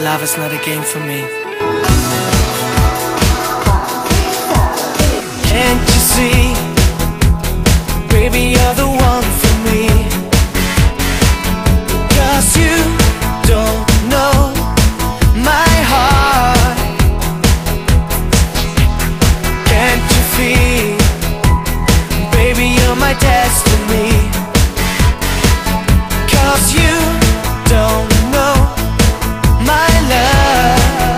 love is not a game for me. Can't you see, baby, you're the one for me? 'Cause you don't know my heart. Can't you feel, baby, you're my destiny? 'Cause you don't know my love.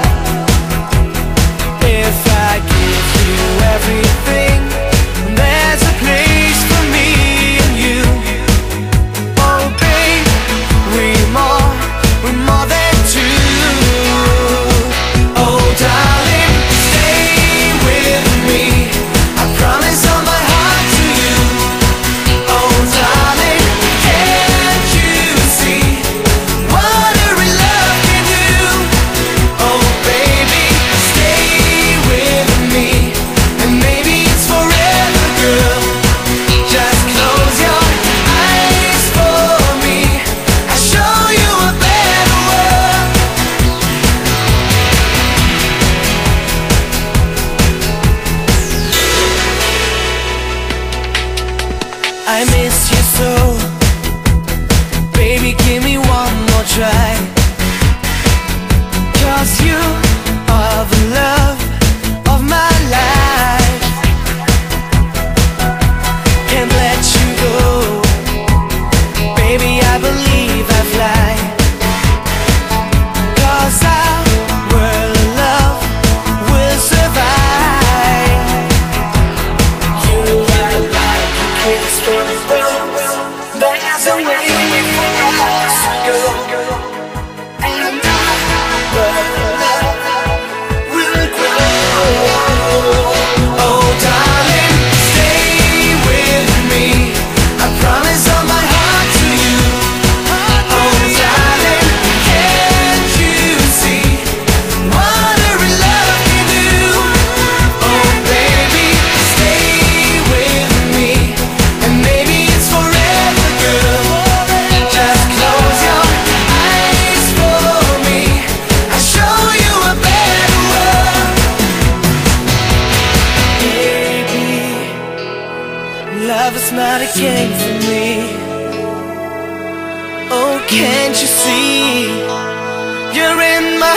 If I give you everything, there's a place for me and you. Oh babe, we're more than two. Oh darling, stay with me, I promise all my heart to you. Oh darling, can't you see what a real love can do? Oh baby, stay with me, and maybe it's forever, girl. Just close your eyes for me, I'll show you a better world. I miss you so, baby, give me one more try. 'Cause you are the love of my life. Can't let you go, baby, I believe I fly. 'Cause our world of love will survive. You are like a kiss from a rose, there's a way for us to go. And our world of love will grow. Oh darling, stay with me, I promise all my heart to you. Oh darling, can't you see what a real love can do? Oh baby, stay with me, and maybe it's forever, girl. Just close your eyes for me, I'll show you a better world. Baby, love is not a game for me. Oh, can't you see, you're in my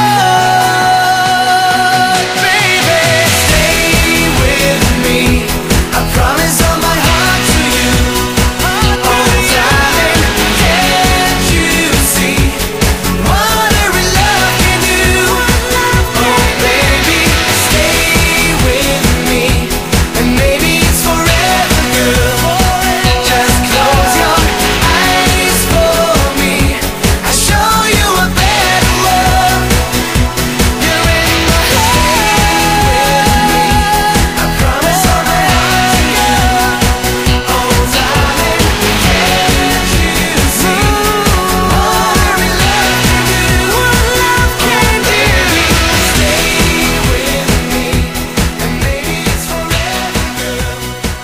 heart, baby. Stay with me, I promise all my heart to you. Oh darling, can't you see what a real love can do? Oh baby, stay with me, and maybe it's forever, girl. Just close your eyes for me, I'll show you a better world. You're in my heart, I promise all my heart to you. Oh darling, can't you see what a real love can do? Can baby, stay with me, and maybe it's forever, girl.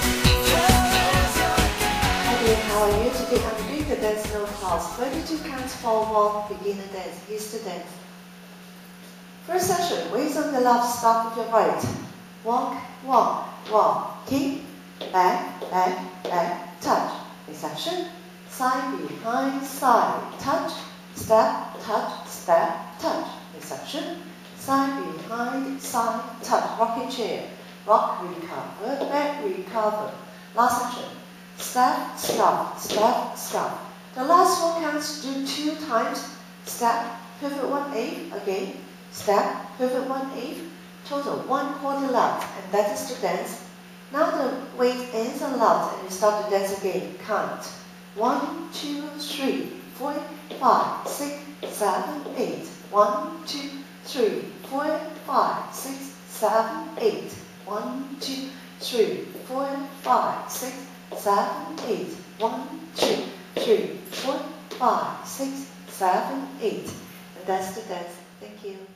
Hey, how are you today? I'm doing the dance no class. 32 counts for walk, beginner dance. Here's the dance. First section, waist on the left, start with your right. Walk, walk, walk. Kick, back, back, back, touch. Reception, side, behind, side, touch, step, touch, step, touch. Reception, side, behind, side, touch. Rocking chair, rock, recover, back, recover. Last section, step, stop, step, stop. The last four counts do 2 times. Step, pivot 1/8, again. Step, pivot 1/8. Total 1/4 left, and that is the dance. Now the weight ends on left, and you start the dance again. Count 1, 2, 3, 4, 5, 6, 7, 8. 1, 2, 3, 4, 5, 6, 7, 8. 1, 2, 3, 4, 5, 6, 7, 8. 1, 2, 3, 4, 5, 6, 7, 8. And that's the dance. Thank you.